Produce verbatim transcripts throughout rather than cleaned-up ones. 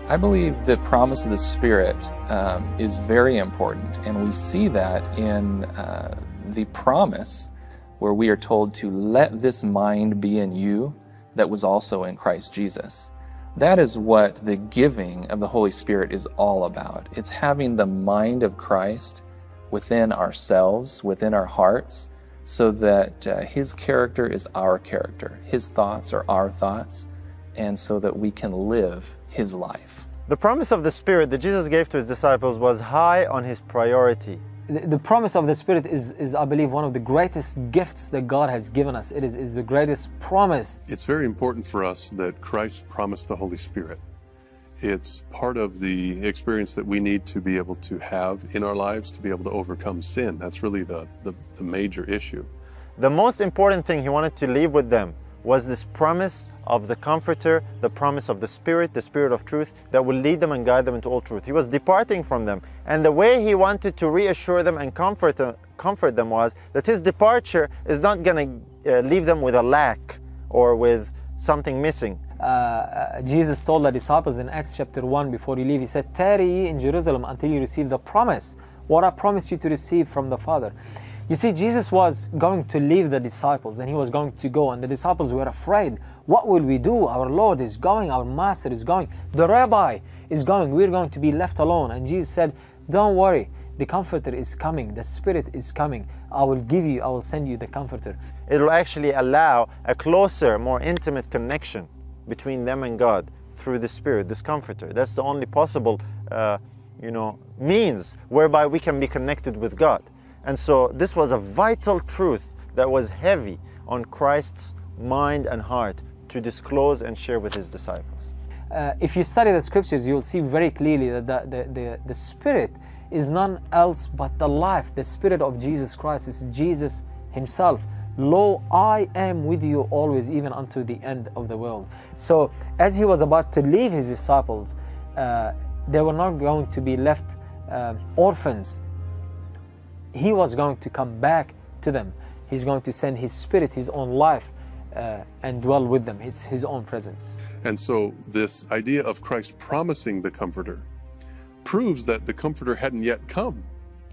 I believe the promise of the Spirit um, is very important, and we see that in uh, the promise where we are told to let this mind be in you that was also in Christ Jesus. That is what the giving of the Holy Spirit is all about. It's having the mind of Christ within ourselves, within our hearts, so that uh, His character is our character, His thoughts are our thoughts, and so that we can live His life. The promise of the Spirit that Jesus gave to His disciples was high on His priority. The, the promise of the Spirit is, is, I believe, one of the greatest gifts that God has given us. It is, is the greatest promise. It's very important for us that Christ promised the Holy Spirit. It's part of the experience that we need to be able to have in our lives to be able to overcome sin. That's really the, the, the major issue. The most important thing He wanted to leave with them was this promise of the Comforter, the promise of the Spirit, the Spirit of truth, that will lead them and guide them into all truth. He was departing from them, and the way He wanted to reassure them and comfort them, comfort them was that His departure is not going to uh, leave them with a lack or with something missing. Uh, uh, Jesus told the disciples in Acts chapter one before He leave, He said, "Tarry ye in Jerusalem until you receive the promise, what I promised you to receive from the Father." You see, Jesus was going to leave the disciples, and He was going to go, and the disciples were afraid. What will we do? Our Lord is going, our Master is going, the Rabbi is going, we're going to be left alone. And Jesus said, don't worry, the Comforter is coming, the Spirit is coming. I will give you, I will send you the Comforter. It will actually allow a closer, more intimate connection between them and God through the Spirit, this Comforter. That's the only possible, uh, you know, means whereby we can be connected with God. And so this was a vital truth that was heavy on Christ's mind and heart to disclose and share with His disciples. Uh, if you study the scriptures, you'll see very clearly that the, the, the, the Spirit is none else but the life. The Spirit of Jesus Christ is Jesus Himself. Lo, I am with you always, even unto the end of the world. So as He was about to leave His disciples, uh, they were not going to be left uh, orphans. He was going to come back to them. He's going to send His Spirit, His own life, uh, and dwell with them. It's His own presence. And so this idea of Christ promising the Comforter proves that the Comforter hadn't yet come.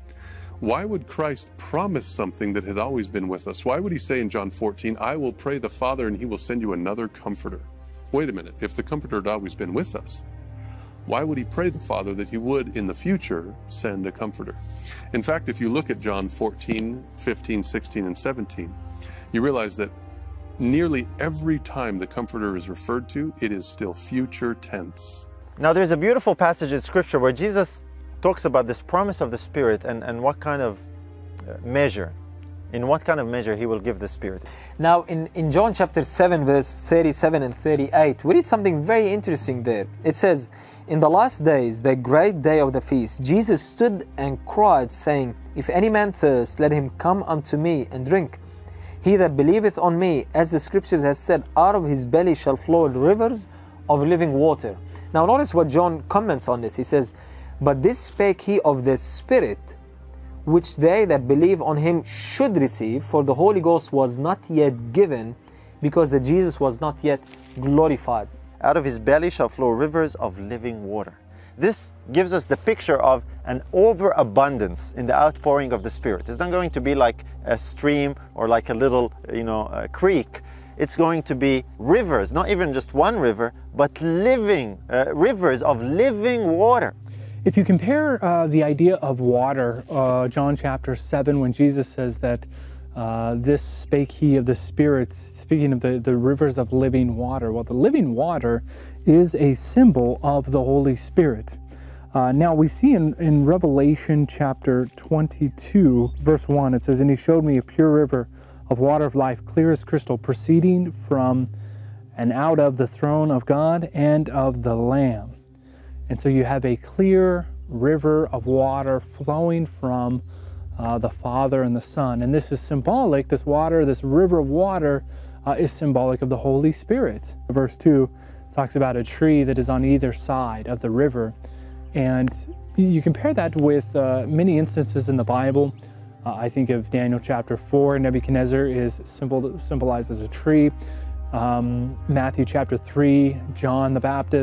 Why would Christ promise something that had always been with us? Why would He say in John fourteen, I will pray the Father and He will send you another Comforter? Wait a minute, if the Comforter had always been with us, why would He pray the Father that He would in the future send a Comforter? In fact, if you look at John fourteen, fifteen, sixteen, and seventeen, you realize that nearly every time the Comforter is referred to, it is still future tense. Now there's a beautiful passage in Scripture where Jesus talks about this promise of the Spirit and, and what kind of measure, in what kind of measure He will give the Spirit. Now in, in John chapter seven, verse thirty-seven and thirty-eight, we read something very interesting there. It says, in the last days, the great day of the feast, Jesus stood and cried, saying, if any man thirst, let him come unto me and drink. He that believeth on me, as the Scriptures has said, out of his belly shall flow rivers of living water. Now notice what John comments on this. He says, but this spake he of the Spirit, which they that believe on Him should receive, for the Holy Ghost was not yet given, because that Jesus was not yet glorified. Out of His belly shall flow rivers of living water. This gives us the picture of an overabundance in the outpouring of the Spirit. It's not going to be like a stream or like a little, you know, a creek. It's going to be rivers, not even just one river, but living, uh, rivers of living water. If you compare uh, the idea of water, uh, John chapter seven, when Jesus says that uh, this spake He of the Spirit, speaking of the, the rivers of living water. Well, the living water is a symbol of the Holy Spirit. Uh, now we see in, in Revelation chapter twenty-two, verse one, it says, and He showed me a pure river of water of life, clear as crystal, proceeding from and out of the throne of God and of the Lamb. And so you have a clear river of water flowing from uh, the Father and the Son. And this is symbolic, this water, this river of water uh, is symbolic of the Holy Spirit. Verse two talks about a tree that is on either side of the river. And you compare that with uh, many instances in the Bible. Uh, I think of Daniel chapter four, Nebuchadnezzar is symbol, symbolized as a tree. Um, Matthew chapter three, John the Baptist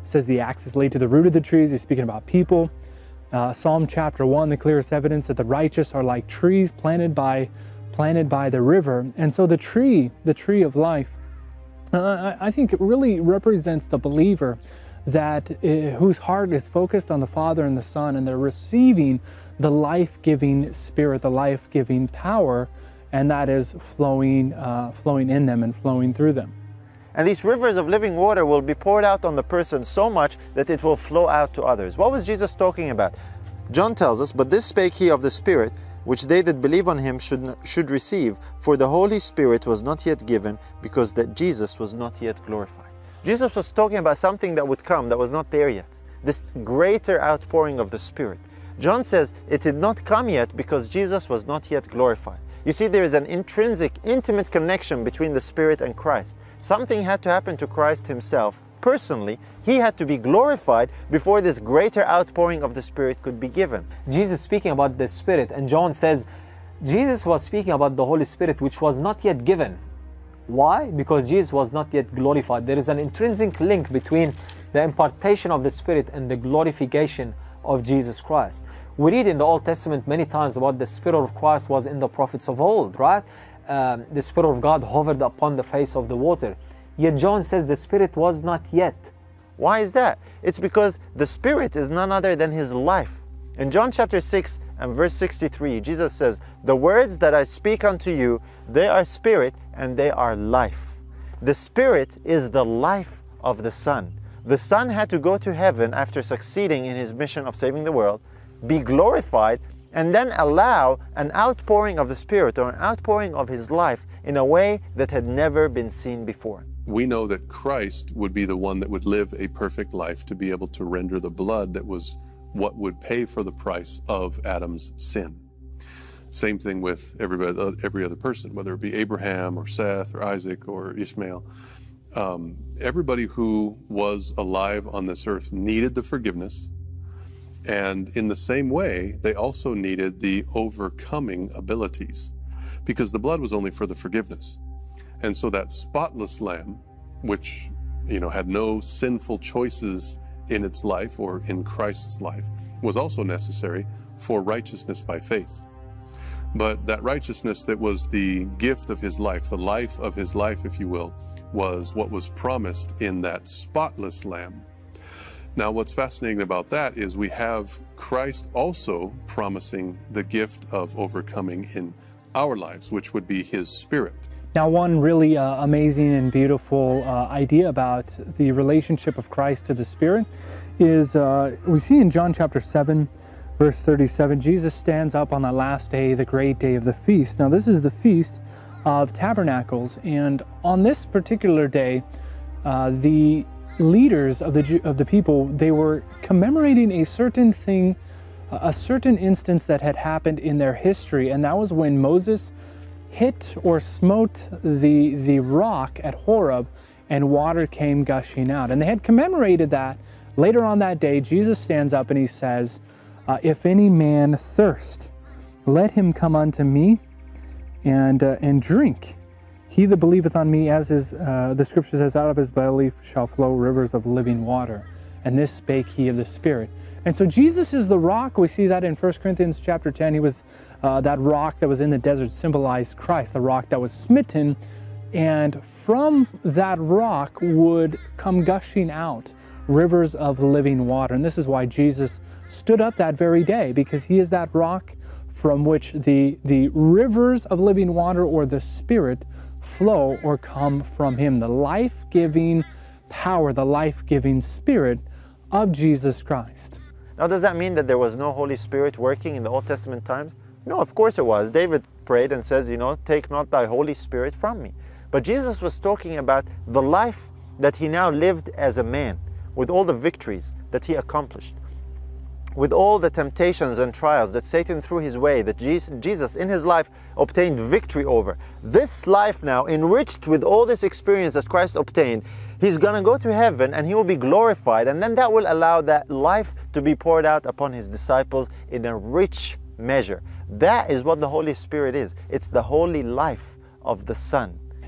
It says the axe is laid to the root of the trees. He's speaking about people. Uh, Psalm chapter one, the clearest evidence that the righteous are like trees planted by, planted by the river. And so the tree, the tree of life, uh, I think it really represents the believer that uh, whose heart is focused on the Father and the Son, and they're receiving the life-giving Spirit, the life-giving power, and that is flowing, uh, flowing in them and flowing through them. And these rivers of living water will be poured out on the person so much that it will flow out to others. What was Jesus talking about? John tells us, "But this spake he of the Spirit, which they that believe on him should, should receive, for the Holy Spirit was not yet given, because that Jesus was not yet glorified." Jesus was talking about something that would come that was not there yet. This greater outpouring of the Spirit. John says it did not come yet because Jesus was not yet glorified. You see, there is an intrinsic, intimate connection between the Spirit and Christ. Something had to happen to Christ himself personally. He had to be glorified before this greater outpouring of the Spirit could be given. Jesus speaking about the Spirit, and John says Jesus was speaking about the Holy Spirit, which was not yet given. Why? Because Jesus was not yet glorified. There is an intrinsic link between the impartation of the Spirit and the glorification of Jesus Christ. We read in the Old Testament many times about the Spirit of Christ was in the prophets of old, right? Um, the Spirit of God hovered upon the face of the water. Yet John says the Spirit was not yet. Why is that? It's because the Spirit is none other than His life. In John chapter six and verse sixty-three, Jesus says, "The words that I speak unto you, they are spirit and they are life." The Spirit is the life of the Son. The Son had to go to heaven after succeeding in His mission of saving the world, be glorified, and then allow an outpouring of the Spirit, or an outpouring of His life, in a way that had never been seen before. We know that Christ would be the one that would live a perfect life to be able to render the blood that was what would pay for the price of Adam's sin. Same thing with everybody, every other person, whether it be Abraham or Seth or Isaac or Ishmael. Um, everybody who was alive on this earth needed the forgiveness, and in the same way, they also needed the overcoming abilities, because the blood was only for the forgiveness. And so that spotless lamb, which, you know, had no sinful choices in its life or in Christ's life, was also necessary for righteousness by faith. But that righteousness that was the gift of His life, the life of His life, if you will, was what was promised in that spotless lamb. Now, what's fascinating about that is we have Christ also promising the gift of overcoming in our lives, which would be His Spirit. Now, one really uh, amazing and beautiful uh, idea about the relationship of Christ to the Spirit is uh, we see in John chapter seven, verse thirty-seven, Jesus stands up on the last day, the great day of the feast. Now, this is the Feast of Tabernacles, and on this particular day, uh, the leaders of the of the people, they were commemorating a certain thing, a certain instance that had happened in their history, and that was when Moses hit or smote the the rock at Horeb, and water came gushing out. And they had commemorated that. Later on that day, Jesus stands up and He says, uh, "If any man thirst, let him come unto me and uh, and drink. He that believeth on me, as his, uh, the scripture says, out of his belly shall flow rivers of living water. And this spake He of the Spirit." And so Jesus is the rock. We see that in First Corinthians chapter ten. He was uh, that rock that was in the desert symbolized Christ, the rock that was smitten. And from that rock would come gushing out rivers of living water. And this is why Jesus stood up that very day, because He is that rock from which the, the rivers of living water, or the Spirit, flow or come from Him. The life-giving power, the life-giving Spirit of Jesus Christ. Now, does that mean that there was no Holy Spirit working in the Old Testament times? No, of course it was. David prayed and says, you know, "Take not thy Holy Spirit from me." But Jesus was talking about the life that He now lived as a man, with all the victories that He accomplished, with all the temptations and trials that Satan threw His way, that Jesus in His life obtained victory over. This life now, enriched with all this experience that Christ obtained, He's going to go to heaven and He will be glorified, and then that will allow that life to be poured out upon His disciples in a rich measure. That is what the Holy Spirit is. It's the holy life of the Son.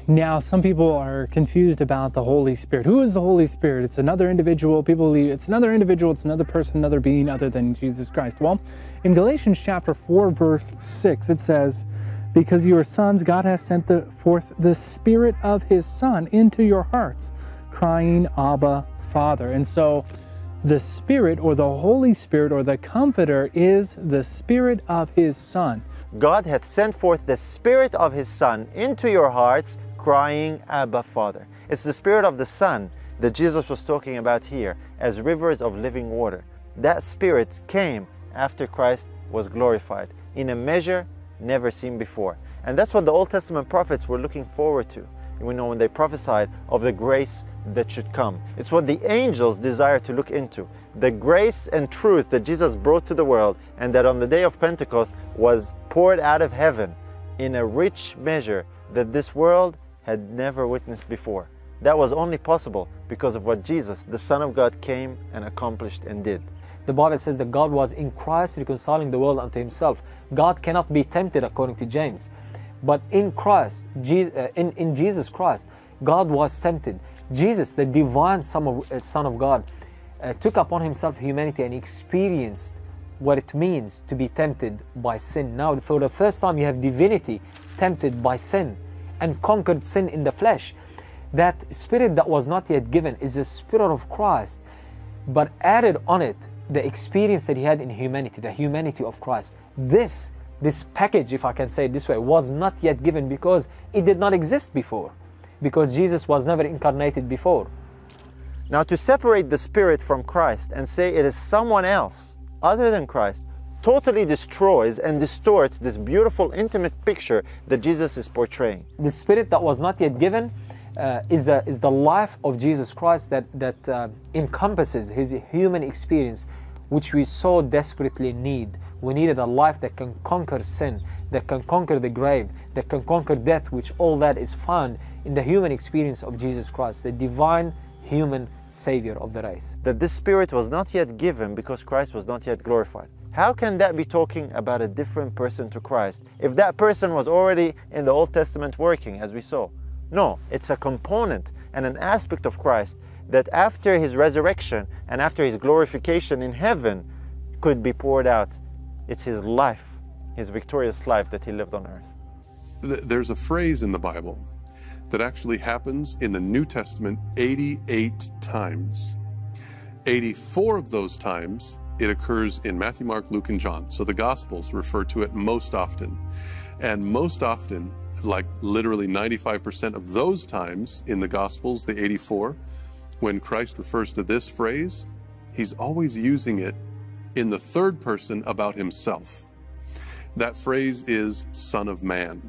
Now, some people are confused about the Holy Spirit. Who is the Holy Spirit? It's another individual. People believe it's another individual, it's another person, another being other than Jesus Christ. Well, in Galatians chapter four, verse six, it says, because you are sons, God has sent the, forth the Spirit of His Son into your hearts, crying, Abba, Father. And so the Spirit, or the Holy Spirit, or the Comforter, is the Spirit of His Son. God hath sent forth the Spirit of His Son into your hearts, crying, Abba, Father. It's the Spirit of the Son that Jesus was talking about here as rivers of living water. That Spirit came after Christ was glorified in a measure never seen before. And that's what the Old Testament prophets were looking forward to. We know when they prophesied of the grace that should come. It's what the angels desire to look into. The grace and truth that Jesus brought to the world, and that on the day of Pentecost was poured out of heaven in a rich measure that this world had never witnessed before. That was only possible because of what Jesus, the Son of God, came and accomplished and did. The Bible says that God was in Christ reconciling the world unto Himself. God cannot be tempted, according to James. But in Christ, in, in Jesus Christ, God was tempted. Jesus, the divine Son of, uh, Son of God, uh, took upon Himself humanity and experienced what it means to be tempted by sin. Now, for the first time, you have divinity tempted by sin and conquered sin in the flesh. That Spirit that was not yet given is the Spirit of Christ, but added on it the experience that He had in humanity, the humanity of Christ. This This package, if I can say it this way, was not yet given because it did not exist before, because Jesus was never incarnated before. Now, to separate the Spirit from Christ and say it is someone else other than Christ totally destroys and distorts this beautiful, intimate picture that Jesus is portraying. The Spirit that was not yet given uh, is, the, is the life of Jesus Christ that, that uh, encompasses His human experience, which we so desperately need. We needed a life that can conquer sin, that can conquer the grave, that can conquer death, which all that is found in the human experience of Jesus Christ, the divine human Savior of the race. That this Spirit was not yet given because Christ was not yet glorified. How can that be talking about a different person to Christ if that person was already in the Old Testament working, as we saw? No, it's a component and an aspect of Christ that after His resurrection and after His glorification in heaven could be poured out. It's His life, His victorious life that He lived on earth. There's a phrase in the Bible that actually happens in the New Testament eighty-eight times. eighty-four of those times it occurs in Matthew, Mark, Luke, and John. So the Gospels refer to it most often. And most often, like literally ninety-five percent of those times in the Gospels, the eighty-four, when Christ refers to this phrase, He's always using it in the third person about Himself. That phrase is Son of Man.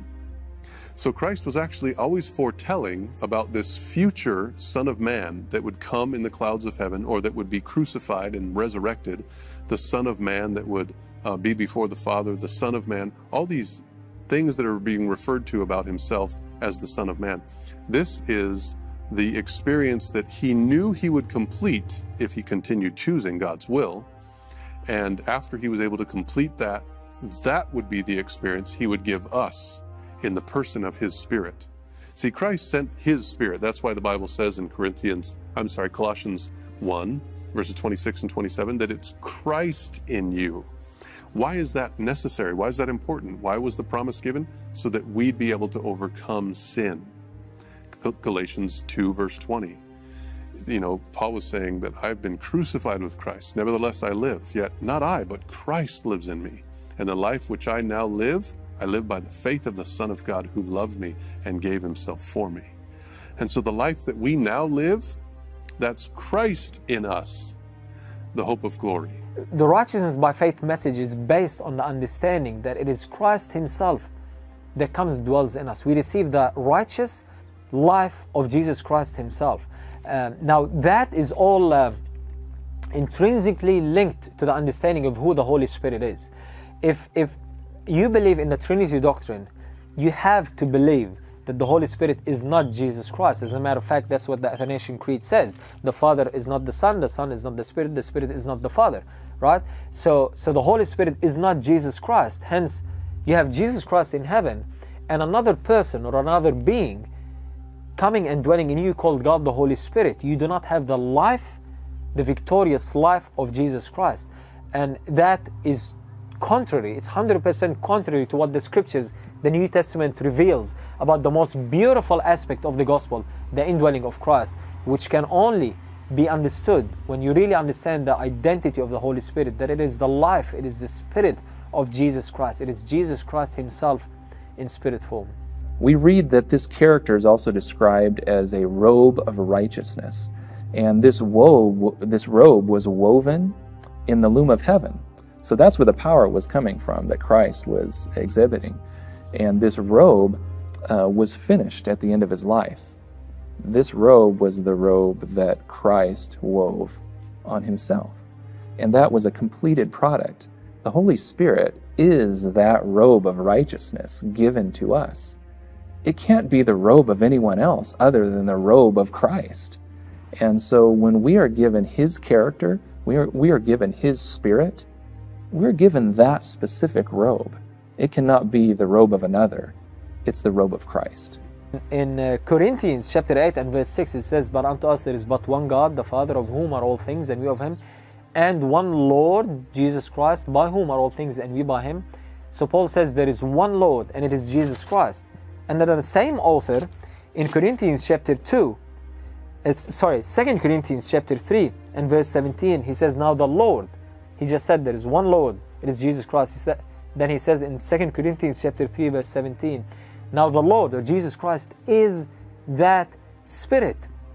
So Christ was actually always foretelling about this future Son of Man that would come in the clouds of heaven, or that would be crucified and resurrected, the Son of Man that would uh, be before the Father, the Son of Man, all these things that are being referred to about Himself as the Son of Man. This is the experience that He knew He would complete if He continued choosing God's will. And after He was able to complete that, that would be the experience He would give us in the person of His Spirit. See, Christ sent His Spirit. That's why the Bible says in Corinthians, I'm sorry, Colossians one, verses twenty-six and twenty-seven, that it's Christ in you. Why is that necessary? Why is that important? Why was the promise given? So that we'd be able to overcome sin. Galatians two, verse twenty. You know, Paul was saying that I've been crucified with Christ. Nevertheless, I live. Yet not I, but Christ lives in me. And the life which I now live, I live by the faith of the Son of God who loved me and gave Himself for me. And so the life that we now live, that's Christ in us, the hope of glory. The righteousness by faith message is based on the understanding that it is Christ Himself that comes and dwells in us. We receive the righteous life of Jesus Christ Himself. Uh, now that is all uh, intrinsically linked to the understanding of who the Holy Spirit is. If, if you believe in the Trinity doctrine, you have to believe that the Holy Spirit is not Jesus Christ. As a matter of fact, that's what the Athanasian Creed says. The Father is not the Son, the Son is not the Spirit, the Spirit is not the Father, right? So, so the Holy Spirit is not Jesus Christ. Hence, you have Jesus Christ in heaven and another person or another being coming and dwelling in you called God the Holy Spirit. You do not have the life, the victorious life of Jesus Christ. And that is contrary, it's one hundred percent contrary to what the scriptures, the New Testament reveals about the most beautiful aspect of the gospel, the indwelling of Christ, which can only be understood when you really understand the identity of the Holy Spirit, that it is the life, it is the Spirit of Jesus Christ. It is Jesus Christ himself in spirit form. We read that this character is also described as a robe of righteousness. And this, wo this robe was woven in the loom of heaven. So that's where the power was coming from that Christ was exhibiting. And this robe uh, was finished at the end of his life. This robe was the robe that Christ wove on himself. And that was a completed product. The Holy Spirit is that robe of righteousness given to us. It can't be the robe of anyone else other than the robe of Christ. And so when we are given his character, we are, we are given his spirit, we're given that specific robe. It cannot be the robe of another. It's the robe of Christ. In uh, Corinthians chapter eight and verse six, it says, "But unto us there is but one God, the Father, of whom are all things, and we of him, and one Lord, Jesus Christ, by whom are all things, and we by him." So Paul says there is one Lord, and it is Jesus Christ. And then the same author in Corinthians chapter two, it's, sorry, Second Corinthians chapter three and verse seventeen, he says, "Now the Lord," he just said there is one Lord, it is Jesus Christ. He said, then he says in Second Corinthians chapter three verse seventeen, "Now the Lord," or Jesus Christ, "is that Spirit."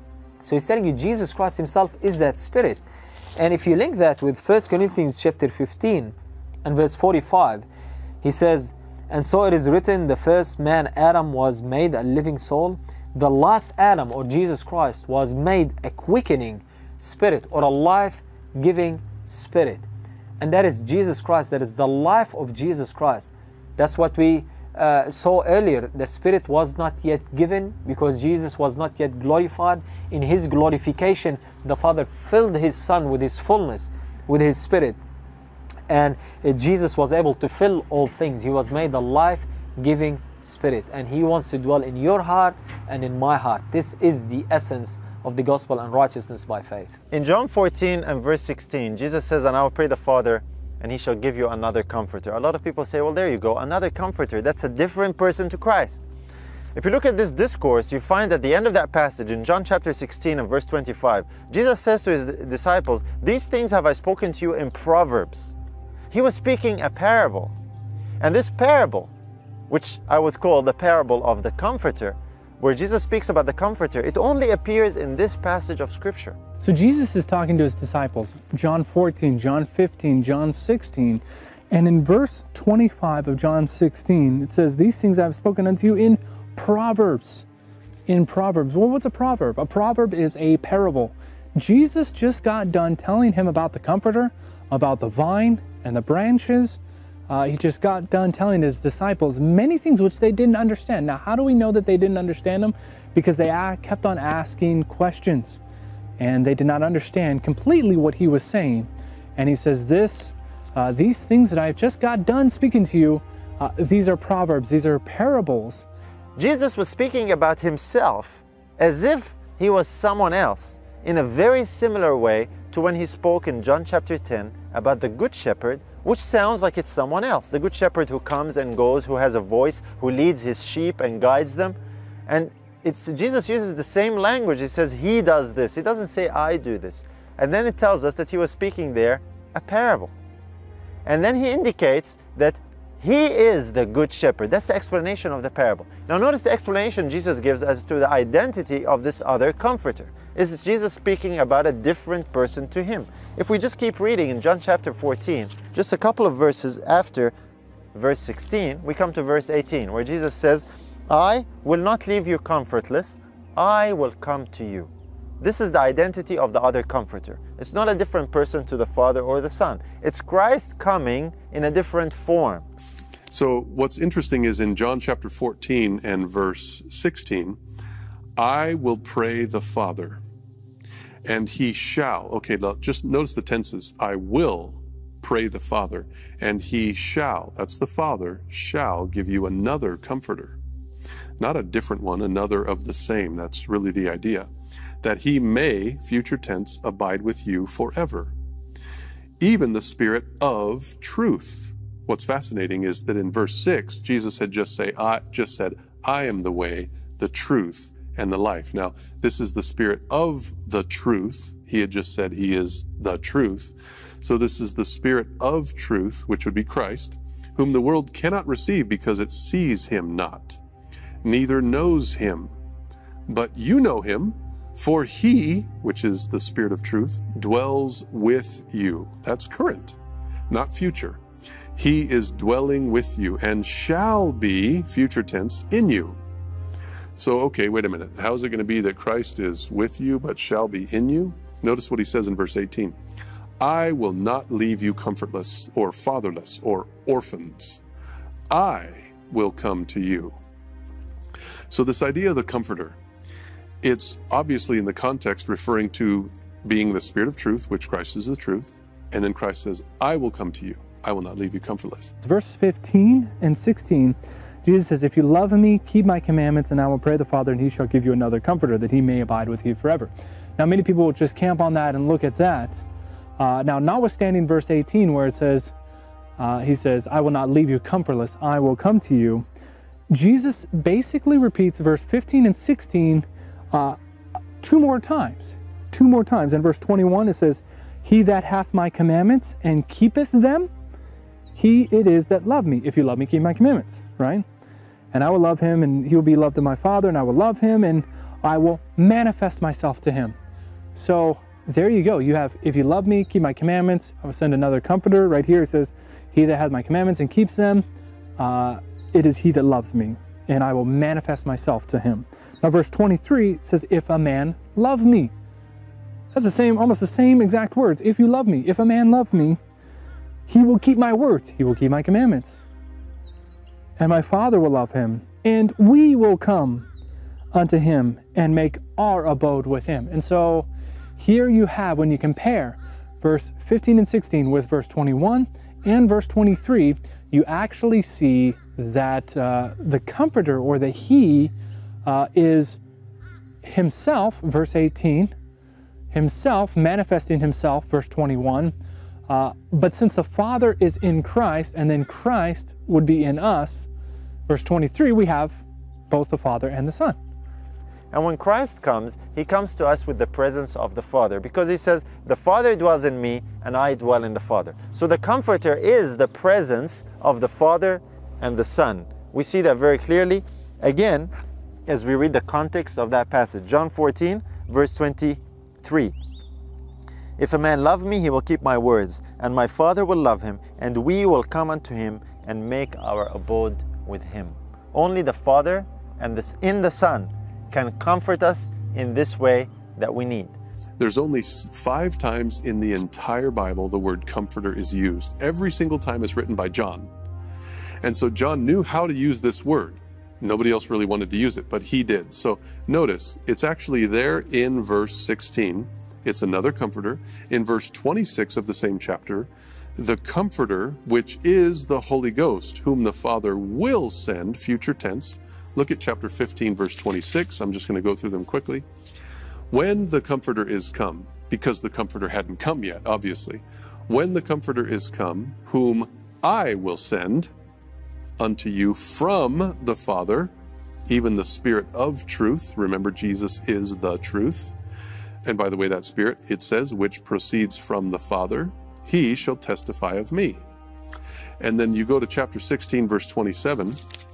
So he's telling you Jesus Christ himself is that Spirit. And if you link that with First Corinthians chapter fifteen and verse forty-five, he says, "And so it is written, the first man Adam was made a living soul. The last Adam, or Jesus Christ, was made a quickening spirit," or a life-giving spirit. And that is Jesus Christ. That is the life of Jesus Christ. That's what we uh, saw earlier. The Spirit was not yet given because Jesus was not yet glorified. In his glorification, the Father filled his Son with his fullness, with his Spirit. And uh, Jesus was able to fill all things. He was made a life-giving Spirit. And he wants to dwell in your heart and in my heart. This is the essence of the gospel and righteousness by faith. In John fourteen and verse sixteen, Jesus says, "And I will pray the Father, and he shall give you another comforter." A lot of people say, well, there you go, another comforter. That's a different person to Christ. If you look at this discourse, you find at the end of that passage in John chapter sixteen and verse twenty-five, Jesus says to his disciples, "These things have I spoken to you in proverbs." He was speaking a parable. And this parable, which I would call the parable of the Comforter, where Jesus speaks about the Comforter, it only appears in this passage of Scripture. So Jesus is talking to his disciples, John fourteen, John fifteen, John sixteen, and in verse twenty-five of John sixteen, it says, "These things I have spoken unto you in proverbs." In proverbs. Well, what's a proverb? A proverb is a parable. Jesus just got done telling him about the Comforter, about the vine and the branches. Uh, he just got done telling his disciples many things which they didn't understand. Now, how do we know that they didn't understand them? Because they kept on asking questions, and they did not understand completely what he was saying. And he says, "This, uh, these things that I've just got done speaking to you, uh, these are proverbs, these are parables." Jesus was speaking about himself as if he was someone else, in a very similar way to when he spoke in John chapter ten about the Good Shepherd, which sounds like it's someone else. The Good Shepherd who comes and goes, who has a voice, who leads his sheep and guides them. And it's, Jesus uses the same language. He says, he does this. He doesn't say, I do this. And then it tells us that he was speaking there a parable. And then he indicates that he is the Good Shepherd. That's the explanation of the parable. Now notice the explanation Jesus gives as to the identity of this other Comforter. Is Jesus speaking about a different person to him? If we just keep reading in John chapter fourteen, just a couple of verses after verse sixteen, we come to verse eighteen, where Jesus says, "I will not leave you comfortless, I will come to you." This is the identity of the other Comforter. It's not a different person to the Father or the Son. It's Christ coming in a different form. So what's interesting is in John chapter fourteen and verse sixteen, "I will pray the Father, and he shall," okay, now just notice the tenses, "I will pray the Father, and he shall," that's the Father, "shall give you another Comforter." not a different one, another of the same. That's really the idea. That he may, future tense, abide with you forever. Even the Spirit of truth. What's fascinating is that in verse six, Jesus had just say, I just said, I am the way, the truth, and the life. Now, this is the Spirit of the truth. He had just said he is the truth. So this is the Spirit of truth, which would be Christ, whom the world cannot receive because it sees him not, neither knows him. But you know him, for he, which is the Spirit of truth, dwells with you. That's current, not future. He is dwelling with you and shall be, future tense, in you. So, okay, wait a minute. How is it going to be that Christ is with you but shall be in you? Notice what he says in verse eighteen. I will not leave you comfortless or fatherless or orphans. I will come to you. So this idea of the Comforter, it's obviously in the context referring to being the Spirit of truth, which Christ is the truth. And then Christ says, I will come to you. I will not leave you comfortless. Verse fifteen and sixteen, Jesus says, if you love me, keep my commandments, and I will pray the Father, and he shall give you another comforter, that he may abide with you forever. Now, many people will just camp on that and look at that. Uh, now, notwithstanding verse eighteen, where it says, uh, he says, I will not leave you comfortless, I will come to you. Jesus basically repeats verse fifteen and sixteen uh, two more times. Two more times. In verse twenty-one, it says, he that hath my commandments and keepeth them, he it is that love me. If you love me, keep my commandments, right? And I will love him, and he will be loved of my Father, and I will love him, and I will manifest myself to him. So there you go. You have, if you love me, keep my commandments, I will send another comforter. Right here it says, he that has my commandments and keeps them, uh, it is he that loves me, and I will manifest myself to him. Now verse twenty-three says, if a man love me. That's the same, almost the same exact words. If you love me, if a man love me, he will keep my words. He will keep my commandments. And my Father will love him, and we will come unto him and make our abode with him. And so here you have, when you compare verse fifteen and sixteen with verse twenty-one and verse twenty-three, you actually see that uh, the Comforter, or the he, uh, is himself, verse eighteen, himself manifesting himself, verse twenty-one. Uh, but since the Father is in Christ, and then Christ would be in us, verse twenty-three, we have both the Father and the Son. And when Christ comes, he comes to us with the presence of the Father, because he says, the Father dwells in me and I dwell in the Father. So the Comforter is the presence of the Father and the Son. We see that very clearly, again, as we read the context of that passage. John fourteen, verse twenty-three. If a man love me, he will keep my words, and my Father will love him, and we will come unto him and make our abode with him. Only the Father and this in the Son can comfort us in this way that we need. There's only five times in the entire Bible the word comforter is used. Every single time it's written by John. And so John knew how to use this word. Nobody else really wanted to use it, but he did. So notice, it's actually there in verse sixteen. It's another comforter. In verse twenty-six of the same chapter, the Comforter, which is the Holy Ghost, whom the Father will send, future tense. Look at chapter fifteen, verse twenty-six. I'm just going to go through them quickly. When the Comforter is come, because the Comforter hadn't come yet, obviously. When the Comforter is come, whom I will send unto you from the Father, even the Spirit of truth. Remember, Jesus is the truth. And by the way, that Spirit, it says, which proceeds from the Father, he shall testify of me. And then you go to chapter sixteen, verse twenty-seven.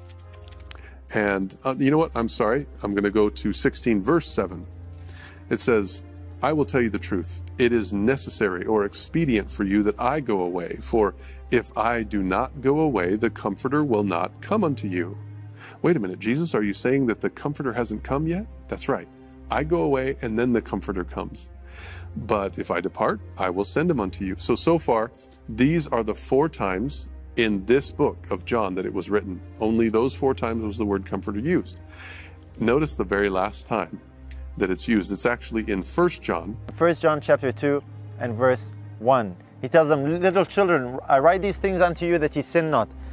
And uh, you know what? I'm sorry. I'm going to go to sixteen, verse seven. It says, I will tell you the truth. It is necessary or expedient for you that I go away. For if I do not go away, the Comforter will not come unto you. Wait a minute, Jesus, are you saying that the Comforter hasn't come yet? That's right. I go away, and then the Comforter comes. But if I depart, I will send him unto you. So, so far, these are the four times in this book of John that it was written. Only those four times was the word Comforter used. Notice the very last time that it's used. It's actually in First John. First John chapter two and verse one. He tells them, little children, I write these things unto you that ye sin not.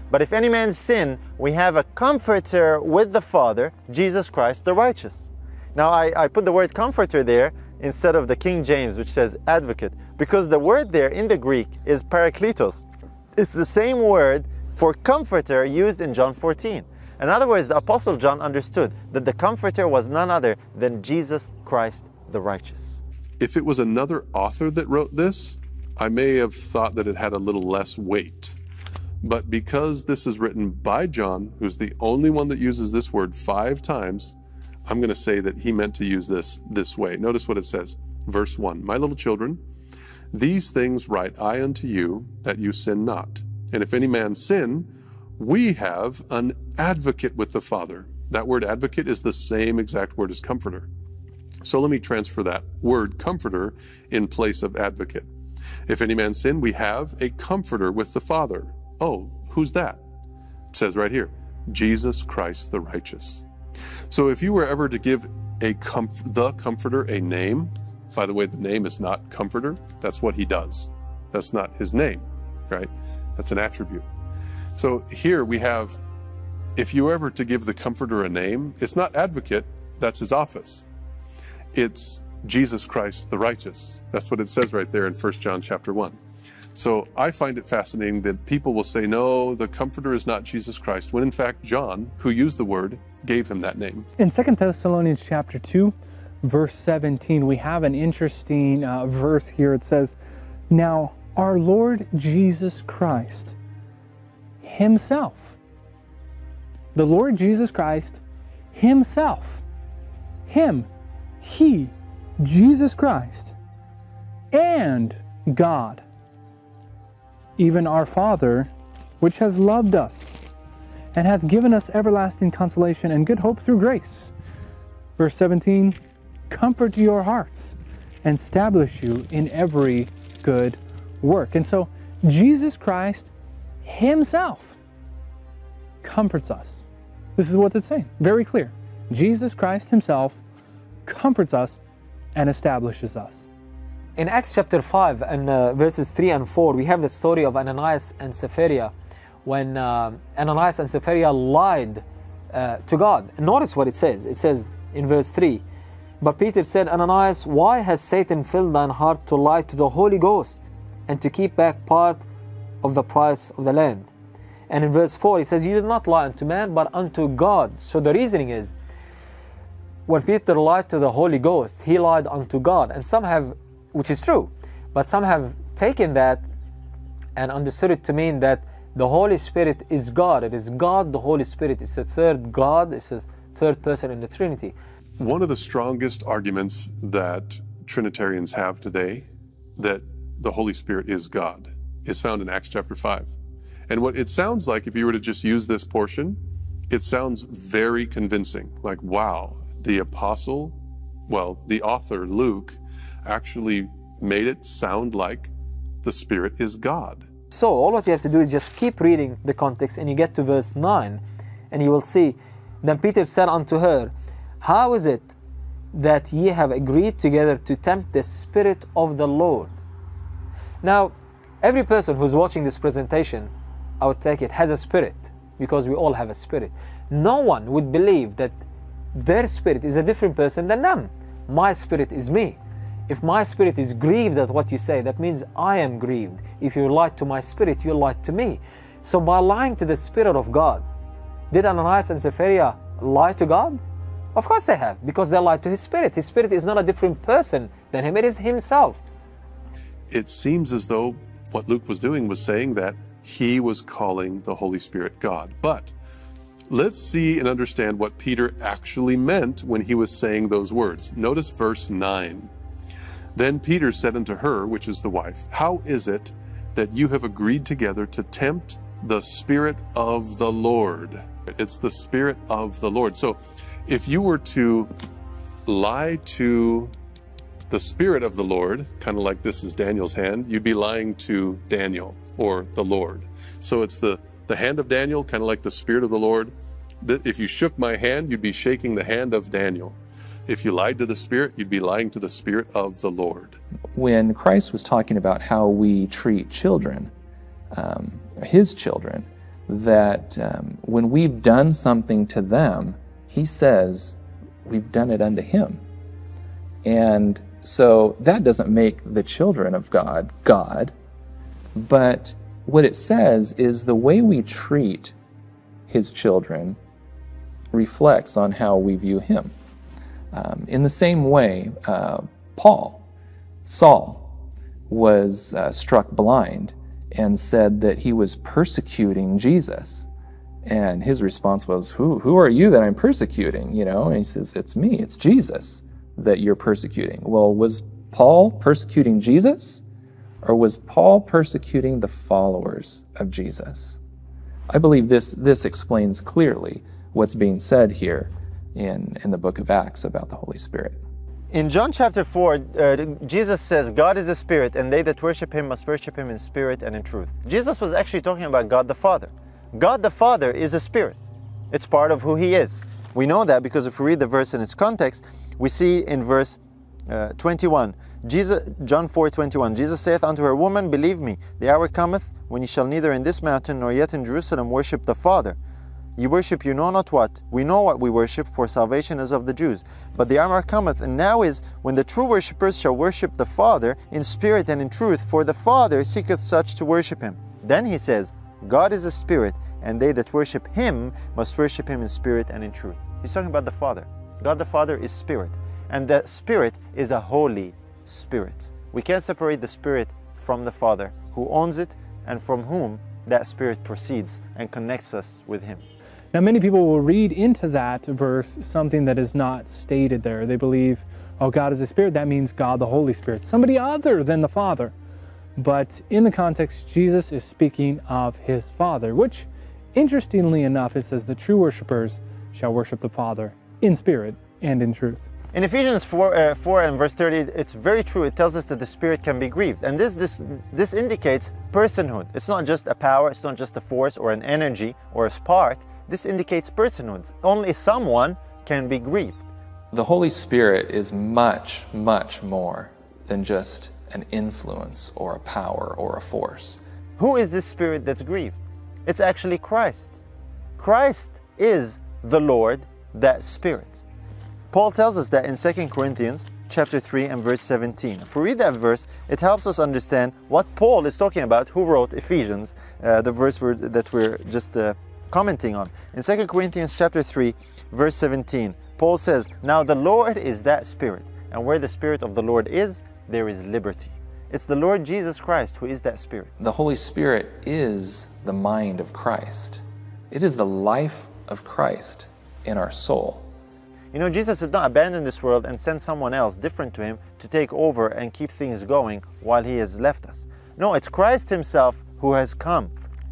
But if any man sin, we have a comforter with the Father, Jesus Christ the righteous. Now I, I put the word comforter there instead of the King James, which says advocate, because the word there in the Greek is parakletos. It's the same word for comforter used in John fourteen. In other words, the Apostle John understood that the comforter was none other than Jesus Christ the righteous. If it was another author that wrote this, I may have thought that it had a little less weight. But because this is written by John, who's the only one that uses this word five times, I'm going to say that he meant to use this this way. Notice what it says. Verse one, my little children, these things write I unto you, that you sin not. And if any man sin, we have an advocate with the Father. That word advocate is the same exact word as comforter. So let me transfer that word comforter in place of advocate. If any man sin, we have a comforter with the Father. Oh, who's that? It says right here, Jesus Christ the righteous. So if you were ever to give a comf the comforter a name, by the way, the name is not comforter, that's what he does. That's not his name, right? That's an attribute. So here we have, if you were ever to give the comforter a name, it's not advocate, that's his office. It's Jesus Christ the righteous. That's what it says right there in First John chapter one. So I find it fascinating that people will say, no, the comforter is not Jesus Christ, when in fact John, who used the word, gave him that name. In Second Thessalonians chapter two, verse seventeen, we have an interesting uh, verse here. It says, now our Lord Jesus Christ himself, the Lord Jesus Christ himself, him, he, Jesus Christ, and God, even our Father, which has loved us, and hath given us everlasting consolation and good hope through grace. Verse seventeen, comfort your hearts and establish you in every good work. And so Jesus Christ himself comforts us. This is what it's saying, very clear. Jesus Christ himself comforts us and establishes us. In Acts chapter five and uh, verses three and four, we have the story of Ananias and Sapphira when uh, Ananias and Sapphira lied uh, to God. And notice what it says. It says in verse three, but Peter said, Ananias, why has Satan filled thine heart to lie to the Holy Ghost and to keep back part of the price of the land? And in verse four, it says, you did not lie unto man, but unto God. So the reasoning is, when Peter lied to the Holy Ghost, he lied unto God. And some have, which is true, but some have taken that and understood it to mean that the Holy Spirit is God. It is God, the Holy Spirit. It's the third God. It's the third person in the Trinity. One of the strongest arguments that Trinitarians have today, that the Holy Spirit is God, is found in Acts chapter five. And what it sounds like, if you were to just use this portion, it sounds very convincing. Like, wow, the apostle, well, the author, Luke, actually made it sound like the Spirit is God. So all what you have to do is just keep reading the context, and you get to verse nine, and you will see, then Peter said unto her, how is it that ye have agreed together to tempt the Spirit of the Lord? Now, every person who's watching this presentation, I would take it, has a spirit, because we all have a spirit. No one would believe that their spirit is a different person than them. My spirit is me. If my spirit is grieved at what you say, that means I am grieved. If you lied to my spirit, you lied to me. So by lying to the Spirit of God, did Ananias and Sapphira lie to God? Of course they have, because they lied to his spirit. His spirit is not a different person than him, it is himself. It seems as though what Luke was doing was saying that he was calling the Holy Spirit God. But let's see and understand what Peter actually meant when he was saying those words. Notice verse nine. Then Peter said unto her, which is the wife, how is it that you have agreed together to tempt the Spirit of the Lord? It's the Spirit of the Lord. So if you were to lie to the Spirit of the Lord, kind of like this is Daniel's hand, you'd be lying to Daniel or the Lord. So it's the, the hand of Daniel, kind of like the Spirit of the Lord. If you shook my hand, you'd be shaking the hand of Daniel. If you lied to the Spirit, you'd be lying to the Spirit of the Lord. When Christ was talking about how we treat children, um, his children, that um, when we've done something to them, he says we've done it unto him. And so that doesn't make the children of God God, but what it says is the way we treat his children reflects on how we view him. Um, in the same way, uh, Paul, Saul, was uh, struck blind and said that he was persecuting Jesus. And his response was, who, who are you that I'm persecuting? You know, and he says, it's me, it's Jesus that you're persecuting. Well, was Paul persecuting Jesus, or was Paul persecuting the followers of Jesus? I believe this, this explains clearly what's being said here in, in the book of Acts about the Holy Spirit. In John chapter four, uh, Jesus says, God is a spirit, and they that worship him must worship him in spirit and in truth. Jesus was actually talking about God the Father. God the Father is a spirit. It's part of who he is. We know that because if we read the verse in its context, we see in verse uh, twenty-one, Jesus, John four twenty-one, Jesus saith unto her, Woman, believe me, the hour cometh when ye shall neither in this mountain nor yet in Jerusalem worship the Father. Ye worship you know not what. We know what we worship, for salvation is of the Jews. But the hour cometh, and now is, when the true worshippers shall worship the Father in spirit and in truth, for the Father seeketh such to worship him. Then he says, God is a spirit, and they that worship him must worship him in spirit and in truth. He's talking about the Father. God the Father is spirit, and the Spirit is a holy spirit. We can't separate the Spirit from the Father, who owns it and from whom that Spirit proceeds and connects us with him. Now, many people will read into that verse something that is not stated there. They believe, oh, God is a spirit, that means God the Holy Spirit, somebody other than the Father. But in the context, Jesus is speaking of his Father, which, interestingly enough, it says the true worshipers shall worship the Father in spirit and in truth. In Ephesians four, uh, four and verse thirty, it's very true. It tells us that the Spirit can be grieved. And this, this, this indicates personhood. It's not just a power, it's not just a force or an energy or a spark. This indicates personhood. Only someone can be grieved. The Holy Spirit is much, much more than just an influence or a power or a force. Who is this Spirit that's grieved? It's actually Christ. Christ is the Lord, that Spirit. Paul tells us that in Second Corinthians chapter three and verse seventeen. If we read that verse, it helps us understand what Paul is talking about, who wrote Ephesians, uh, the verse we're, that we're just uh, commenting on. In Second Corinthians chapter three, verse seventeen, Paul says, Now the Lord is that Spirit, and where the Spirit of the Lord is, there is liberty. It's the Lord Jesus Christ who is that Spirit. The Holy Spirit is the mind of Christ. It is the life of Christ in our soul. You know, Jesus did not abandon this world and send someone else different to him to take over and keep things going while he has left us. No, it's Christ himself who has come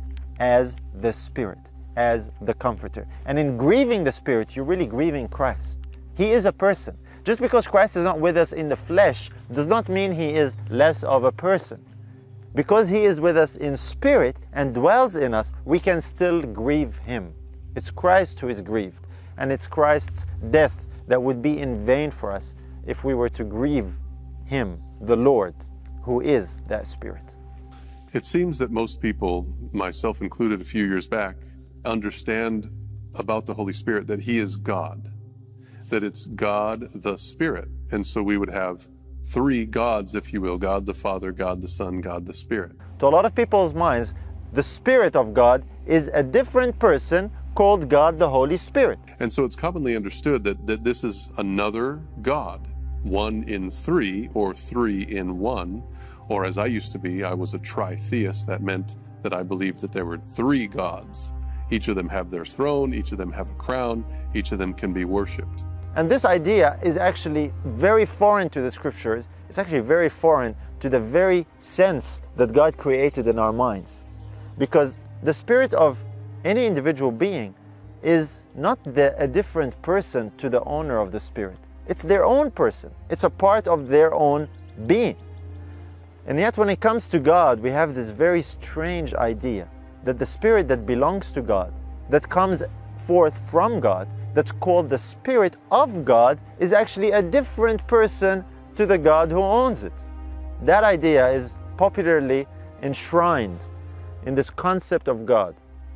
as the Spirit, as the Comforter. And in grieving the Spirit, you're really grieving Christ. He is a person. Just because Christ is not with us in the flesh does not mean he is less of a person. Because he is with us in spirit and dwells in us, we can still grieve him. It's Christ who is grieved. And it's Christ's death that would be in vain for us if we were to grieve him, the Lord, who is that Spirit. It seems that most people, myself included a few years back, understand about the Holy Spirit that he is God, that it's God the Spirit. And so we would have three gods, if you will, God the Father, God the Son, God the Spirit. To a lot of people's minds, the Spirit of God is a different person called God the Holy Spirit. And so it's commonly understood that, that this is another God, one in three or three in one. Or as I used to be, I was a tritheist. That meant that I believed that there were three gods. Each of them have their throne, each of them have a crown, each of them can be worshipped. And this idea is actually very foreign to the Scriptures. It's actually very foreign to the very sense that God created in our minds. Because the spirit of any individual being is not the, a different person to the owner of the Spirit. It's their own person. It's a part of their own being. And yet when it comes to God, we have this very strange idea that the Spirit that belongs to God, that comes forth from God, that's called the Spirit of God, is actually a different person to the God who owns it. That idea is popularly enshrined in this concept of God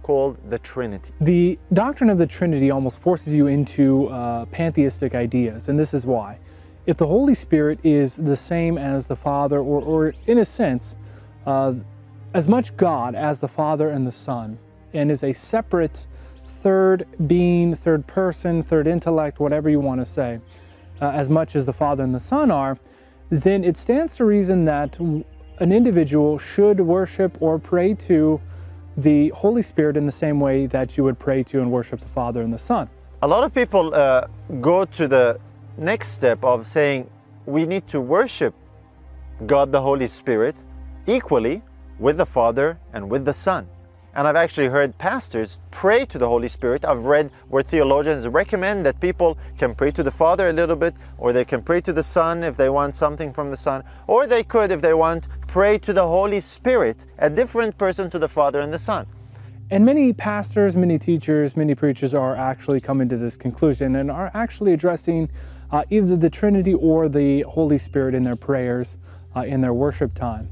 called the Trinity. The doctrine of the Trinity almost forces you into uh, pantheistic ideas, and this is why. If the Holy Spirit is the same as the Father, or, or in a sense, uh, as much God as the Father and the Son, and is a separate third being, third person, third intellect, whatever you want to say, uh, as much as the Father and the Son are, then it stands to reason that an individual should worship or pray to the Holy Spirit in the same way that you would pray to and worship the Father and the Son. A lot of people uh, go to the next step of saying we need to worship God the Holy Spirit equally with the Father and with the Son. And I've actually heard pastors pray to the Holy Spirit. I've read where theologians recommend that people can pray to the Father a little bit, or they can pray to the Son if they want something from the Son, or they could, if they want, pray to the Holy Spirit, a different person to the Father and the Son. And many pastors, many teachers, many preachers are actually coming to this conclusion and are actually addressing uh, either the Trinity or the Holy Spirit in their prayers, uh, in their worship time.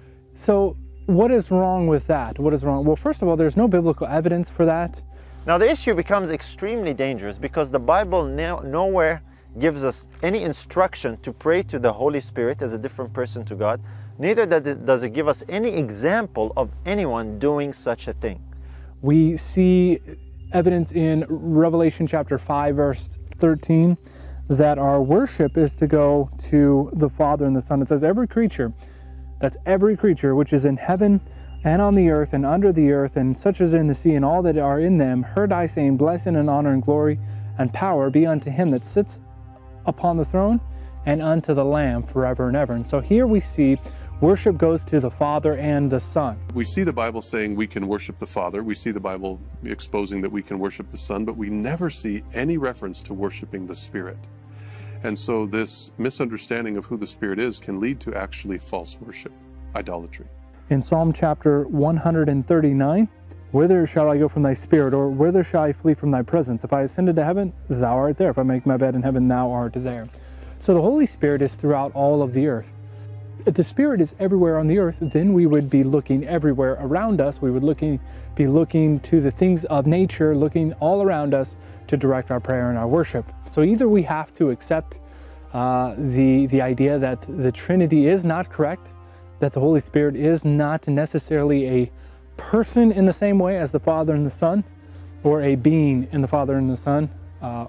So what is wrong with that? What is wrong? Well, first of all, there's no biblical evidence for that. Now the issue becomes extremely dangerous because the Bible no, nowhere gives us any instruction to pray to the Holy Spirit as a different person to God. Neither does it give us any example of anyone doing such a thing. We see evidence in Revelation chapter five, verse thirteen, that our worship is to go to the Father and the Son. It says every creature, that's every creature which is in heaven and on the earth and under the earth, and such as in the sea, and all that are in them, heard I saying, blessing and honor and glory and power be unto him that sits upon the throne and unto the Lamb forever and ever. And so here we see worship goes to the Father and the Son. We see the Bible saying we can worship the Father. We see the Bible exposing that we can worship the Son, but we never see any reference to worshiping the Spirit. And so this misunderstanding of who the Spirit is can lead to actually false worship, idolatry. In Psalm chapter one hundred thirty-nine, whither shall I go from thy Spirit, or whither shall I flee from thy presence? If I ascended to heaven, thou art there. If I make my bed in heaven, thou art there. So the Holy Spirit is throughout all of the earth. If the Spirit is everywhere on the earth, then we would be looking everywhere around us. We would looking, be looking to the things of nature, looking all around us to direct our prayer and our worship. So either we have to accept uh, the, the idea that the Trinity is not correct, that the Holy Spirit is not necessarily a person in the same way as the Father and the Son, or a being in the Father and the Son, uh,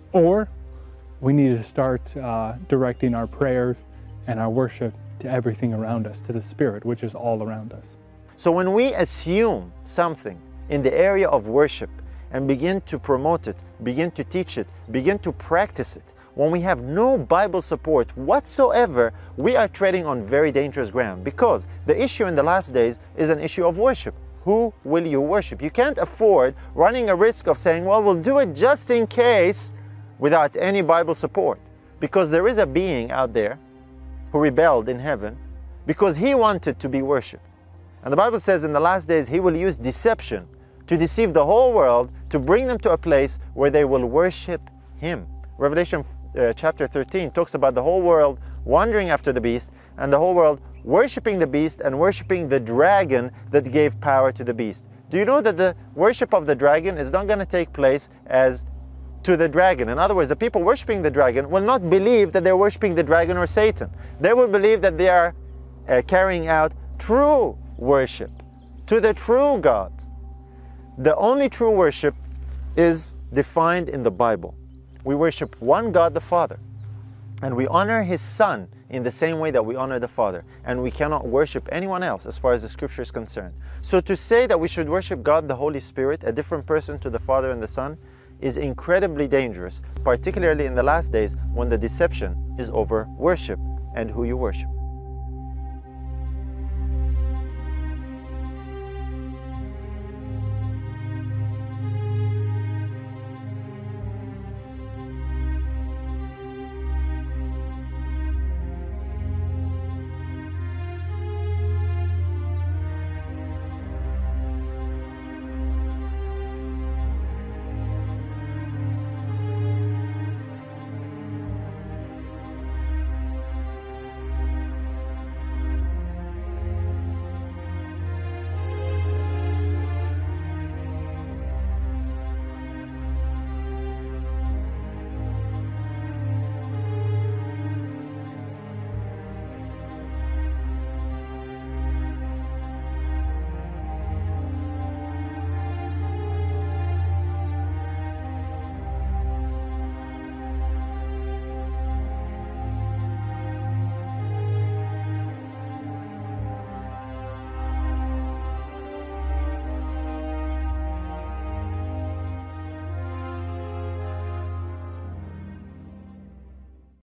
or we need to start uh, directing our prayers and our worship to everything around us, to the Spirit, which is all around us. So when we assume something in the area of worship and begin to promote it, begin to teach it, begin to practice it, when we have no Bible support whatsoever, we are treading on very dangerous ground, because the issue in the last days is an issue of worship. Who will you worship? You can't afford running a risk of saying, well, we'll do it just in case, without any Bible support, because there is a being out there who rebelled in heaven because he wanted to be worshipped. And the Bible says in the last days he will use deception to deceive the whole world, to bring them to a place where they will worship him. Revelation uh, chapter thirteen talks about the whole world wandering after the beast, and the whole world worshiping the beast and worshiping the dragon that gave power to the beast. Do you know that the worship of the dragon is not going to take place as to the dragon? In other words, the people worshiping the dragon will not believe that they're worshiping the dragon or Satan. They will believe that they are uh, carrying out true worship to the true God. The only true worship is defined in the Bible. We worship one God the Father, and we honor his Son in the same way that we honor the Father, and we cannot worship anyone else as far as the Scripture is concerned. So to say that we should worship God the Holy Spirit, a different person to the Father and the Son, is incredibly dangerous, particularly in the last days when the deception is over worship and who you worship.